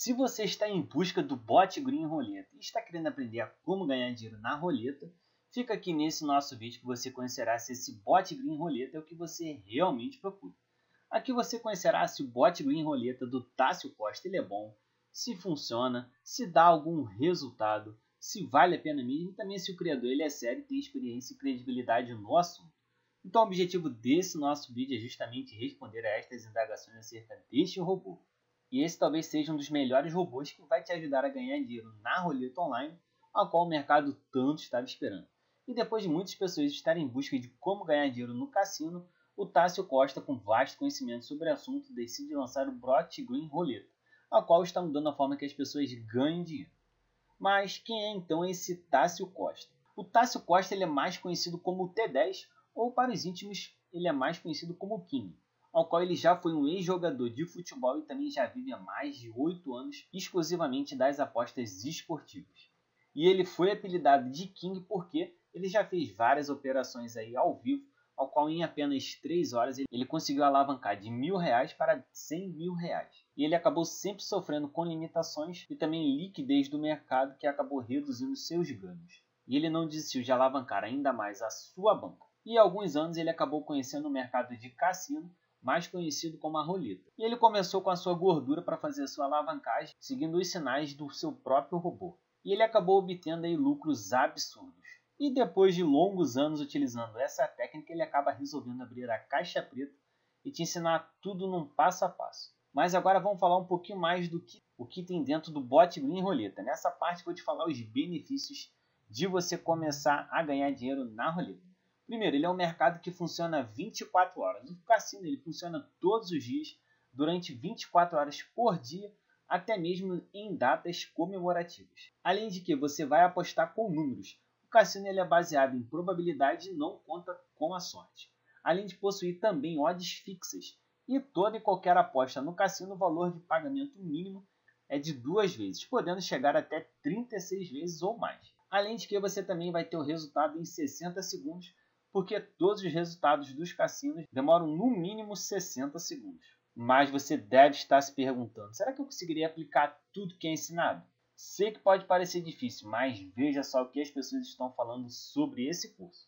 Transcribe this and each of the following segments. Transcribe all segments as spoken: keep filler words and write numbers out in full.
Se você está em busca do bot Green Roleta e está querendo aprender a como ganhar dinheiro na roleta, fica aqui nesse nosso vídeo que você conhecerá se esse bot Green Roleta é o que você realmente procura. Aqui você conhecerá se o bot Green Roleta do Tássio Costa ele é bom, se funciona, se dá algum resultado, se vale a pena mesmo e também se o criador ele é sério e tem experiência e credibilidade no assunto. Então o objetivo desse nosso vídeo é justamente responder a estas indagações acerca deste robô. E esse talvez seja um dos melhores robôs que vai te ajudar a ganhar dinheiro na roleta online, a qual o mercado tanto estava esperando. E depois de muitas pessoas estarem em busca de como ganhar dinheiro no cassino, o Tássio Costa, com vasto conhecimento sobre o assunto, decide lançar o bot Green Roleta, a qual está mudando a forma que as pessoas ganham dinheiro. Mas quem é então esse Tássio Costa? O Tássio Costa ele é mais conhecido como o T dez, ou para os íntimos ele é mais conhecido como o King, ao qual ele já foi um ex-jogador de futebol e também já vive há mais de oito anos exclusivamente das apostas esportivas. E ele foi apelidado de King porque ele já fez várias operações aí ao vivo, ao qual em apenas três horas ele conseguiu alavancar de mil reais para cem mil reais. E ele acabou sempre sofrendo com limitações e também liquidez do mercado que acabou reduzindo seus ganhos. E ele não desistiu de alavancar ainda mais a sua banca. E há alguns anos ele acabou conhecendo o mercado de cassino, mais conhecido como a roleta. E ele começou com a sua gordura para fazer a sua alavancagem, seguindo os sinais do seu próprio robô. E ele acabou obtendo aí lucros absurdos. E depois de longos anos utilizando essa técnica, ele acaba resolvendo abrir a caixa preta e te ensinar tudo num passo a passo. Mas agora vamos falar um pouquinho mais do que o que tem dentro do bot Green Roleta. Nessa parte eu vou te falar os benefícios de você começar a ganhar dinheiro na roleta. Primeiro, ele é um mercado que funciona vinte e quatro horas. O cassino ele funciona todos os dias, durante vinte e quatro horas por dia, até mesmo em datas comemorativas. Além de que você vai apostar com números. O cassino ele é baseado em probabilidade e não conta com a sorte. Além de possuir também odds fixas. E toda e qualquer aposta no cassino, o valor de pagamento mínimo é de duas vezes, podendo chegar até trinta e seis vezes ou mais. Além de que você também vai ter o resultado em sessenta segundos, porque todos os resultados dos cassinos demoram no mínimo sessenta segundos. Mas você deve estar se perguntando, será que eu conseguiria aplicar tudo que é ensinado? Sei que pode parecer difícil, mas veja só o que as pessoas estão falando sobre esse curso.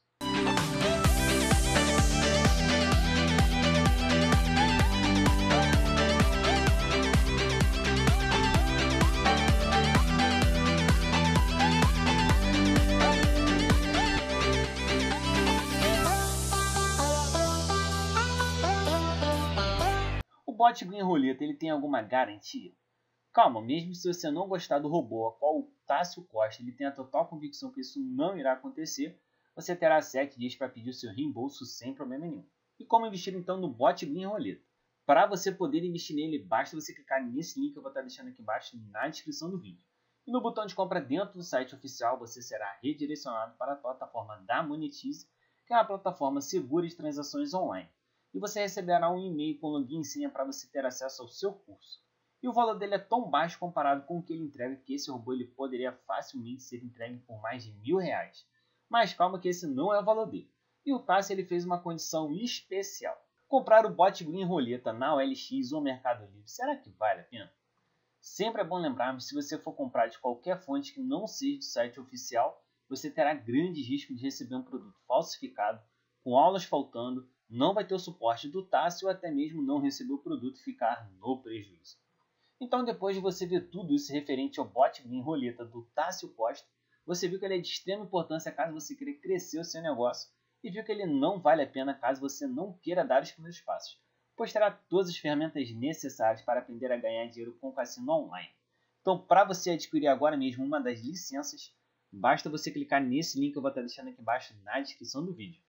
O bot Green Roleta ele tem alguma garantia? Calma, mesmo se você não gostar do robô, a qual o Tássio Costa ele tem a total convicção que isso não irá acontecer, você terá sete dias para pedir o seu reembolso sem problema nenhum. E como investir então no bot Green Roleta? Para você poder investir nele, basta você clicar nesse link que eu vou estar deixando aqui embaixo na descrição do vídeo. E no botão de compra dentro do site oficial, você será redirecionado para a plataforma da Monetize, que é uma plataforma segura de transações online. E você receberá um e-mail com login e senha para você ter acesso ao seu curso. E o valor dele é tão baixo comparado com o que ele entrega que esse robô ele poderia facilmente ser entregue por mais de mil reais. Mas calma que esse não é o valor dele. E o Tássio ele fez uma condição especial. Comprar o bot Green Roleta na O L X ou Mercado Livre, será que vale a pena? Sempre é bom lembrarmos, se você for comprar de qualquer fonte que não seja do site oficial, você terá grande risco de receber um produto falsificado, com aulas faltando, não vai ter o suporte do Tássio ou até mesmo não receber o produto e ficar no prejuízo. Então, depois de você ver tudo isso referente ao bot Green Roleta do Tássio Costa, você viu que ele é de extrema importância caso você queira crescer o seu negócio e viu que ele não vale a pena caso você não queira dar os primeiros passos, pois terá todas as ferramentas necessárias para aprender a ganhar dinheiro com o cassino online. Então, para você adquirir agora mesmo uma das licenças, basta você clicar nesse link que eu vou estar deixando aqui embaixo na descrição do vídeo.